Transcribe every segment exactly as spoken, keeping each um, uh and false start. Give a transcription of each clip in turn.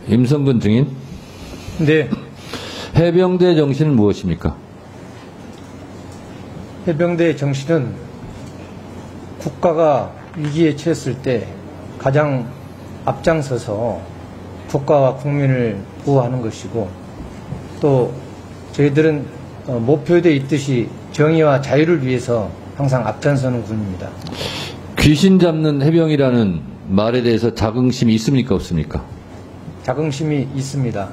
임성근 증인. 네. 해병대 정신은 무엇입니까? 해병대의 정신은 국가가 위기에 처했을 때 가장 앞장서서 국가와 국민을 보호하는 것이고, 또 저희들은 목표되어 있듯이 정의와 자유를 위해서 항상 앞장서는 군입니다. 귀신 잡는 해병이라는 말에 대해서 자긍심이 있습니까, 없습니까? 자긍심이 있습니다.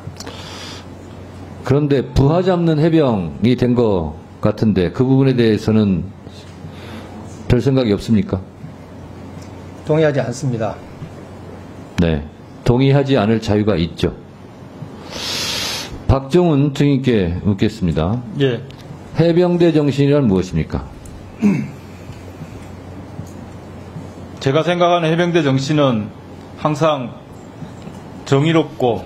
그런데 부하 잡는 해병이 된 것 같은데 그 부분에 대해서는 별 생각이 없습니까? 동의하지 않습니다. 네, 동의하지 않을 자유가 있죠. 박정훈 증인께 묻겠습니다. 예. 해병대 정신이란 무엇입니까? 제가 생각하는 해병대 정신은 항상 정의롭고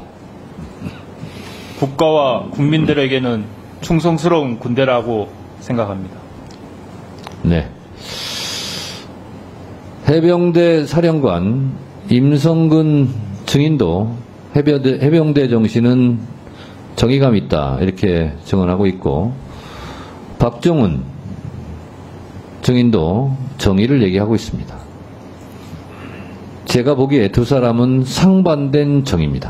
국가와 국민들에게는 충성스러운 군대라고 생각합니다. 네. 해병대 사령관 임성근 증인도 해병대, 해병대 정신은 정의감 있다 이렇게 증언하고 있고, 박정훈 증인도 정의를 얘기하고 있습니다. 제가 보기에 두 사람은 상반된 정의입니다.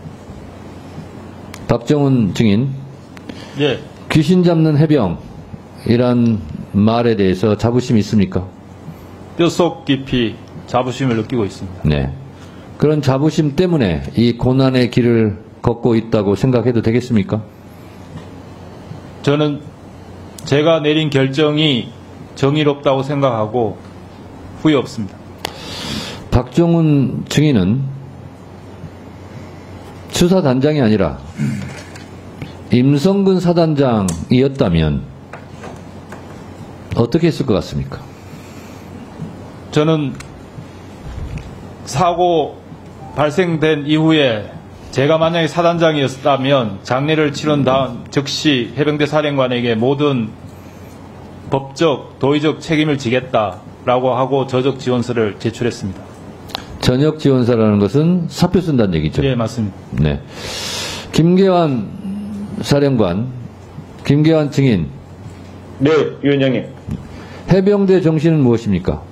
박정훈 증인, 예. 귀신 잡는 해병이란 말에 대해서 자부심이 있습니까? 뼛속 깊이 자부심을 느끼고 있습니다. 네. 그런 자부심 때문에 이 고난의 길을 걷고 있다고 생각해도 되겠습니까? 저는 제가 내린 결정이 정의롭다고 생각하고 후회 없습니다. 박정훈 증인은 수사단장이 아니라 임성근 사단장이었다면 어떻게 했을 것 같습니까? 저는 사고 발생된 이후에 제가 만약에 사단장이었다면 장례를 치른 다음 즉시 해병대 사령관에게 모든 법적, 도의적 책임을 지겠다라고 하고 저적 지원서를 제출했습니다. 전역 지원사라는 것은 사표 쓴다는 얘기죠? 예, 맞습니다. 네. 김계환 사령관, 김계환 증인. 네, 위원장님. 해병대 정신은 무엇입니까?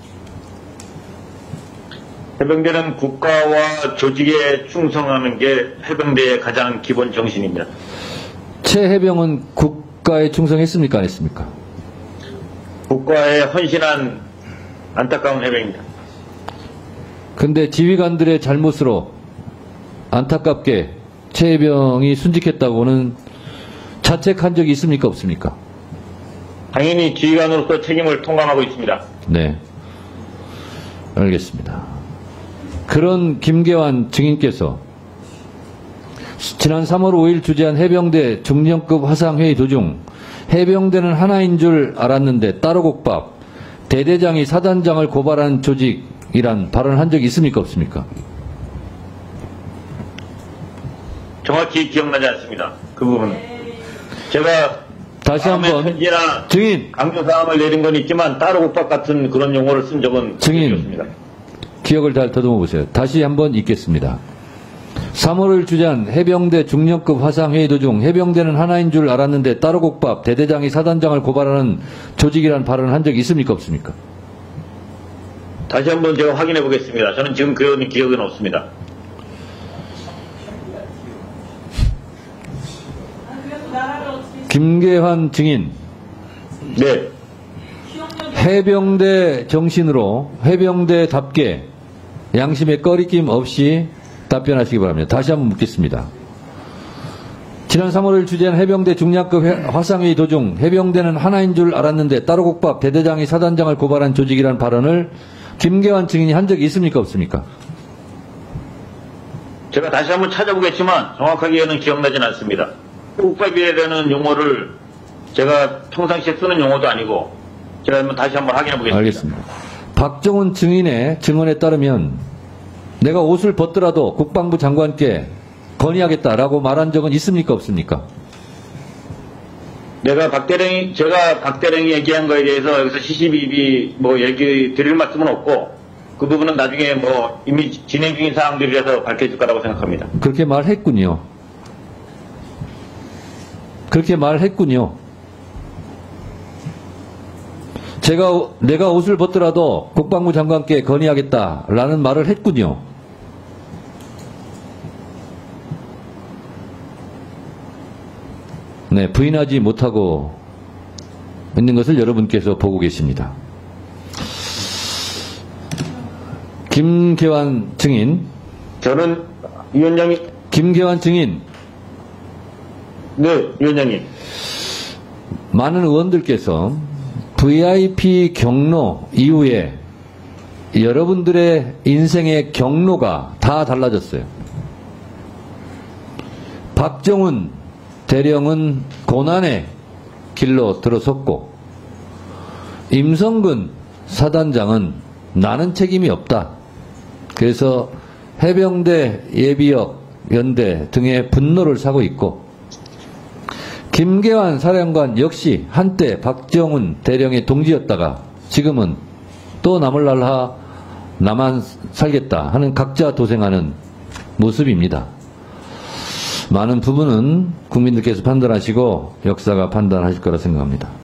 해병대는 국가와 조직에 충성하는 게 해병대의 가장 기본 정신입니다. 최 해병은 국가에 충성했습니까, 안 했습니까? 국가에 헌신한 안타까운 해병입니다. 근데 지휘관들의 잘못으로 안타깝게 최 해병이 순직했다고는 자책한 적이 있습니까, 없습니까? 당연히 지휘관으로서 책임을 통감하고 있습니다. 네. 알겠습니다. 그런 김계환 증인께서 지난 삼월 오일 주재한 해병대 중령급 화상회의 도중 해병대는 하나인 줄 알았는데 따로국밥 대대장이 사단장을 고발한 조직이란 발언을 한 적이 있습니까, 없습니까? 정확히 기억나지 않습니다. 그 부분은. 제가 다시 한번 편지나 증인 강조사항을 내린 건 있지만 따로국밥 같은 그런 용어를 쓴 적은 증인 없습니다. 기억을 잘 더듬어 보세요. 다시 한번 읽겠습니다. 삼월을 주재한 해병대 중령급 화상회의 도중 해병대는 하나인 줄 알았는데 따로국밥 대대장이 사단장을 고발하는 조직이라는 발언을 한 적이 있습니까, 없습니까? 다시 한번 제가 확인해 보겠습니다. 저는 지금 그런 기억은 없습니다. 김계환 증인. 네. 해병대 정신으로 해병대답게 양심의 꺼리낌 없이 답변하시기 바랍니다. 다시 한번 묻겠습니다. 지난 삼월을 주재한 해병대 중량급 화상회의 도중 해병대는 하나인 줄 알았는데 따로국밥 대대장이 사단장을 고발한 조직이라는 발언을 김계환 증인이 한 적이 있습니까, 없습니까? 제가 다시 한번 찾아보겠지만 정확하게는 기억나진 않습니다. 국밥이라는 용어를 제가 평상시에 쓰는 용어도 아니고 제가 한번 다시 한번 확인해 보겠습니다. 알겠습니다. 박정훈 증인의 증언에 따르면 내가 옷을 벗더라도 국방부 장관께 건의하겠다라고 말한 적은 있습니까, 없습니까? 내가 박대령이, 제가 박대령이 얘기한 거에 대해서 여기서 시시비비 뭐 얘기 드릴 말씀은 없고, 그 부분은 나중에 뭐 이미 진행 중인 사항들이라서 밝혀질 거라고 생각합니다. 그렇게 말했군요. 그렇게 말했군요. 제가, 내가 옷을 벗더라도 국방부 장관께 건의하겠다라는 말을 했군요. 네, 부인하지 못하고 있는 것을 여러분께서 보고 계십니다. 김계환 증인. 저는 위원장이 김계환 증인. 네, 위원장님. 많은 의원들께서 브이아이피 경로 이후에 여러분들의 인생의 경로가 다 달라졌어요. 박정훈 대령은 고난의 길로 들어섰고, 임성근 사단장은 나는 책임이 없다. 그래서 해병대, 예비역, 연대 등의 분노를 사고 있고, 김계환 사령관 역시 한때 박정훈 대령의 동지였다가 지금은 또 남을 날하 나만 살겠다 하는 각자 도생하는 모습입니다. 많은 부분은 국민들께서 판단하시고 역사가 판단하실 거라 생각합니다.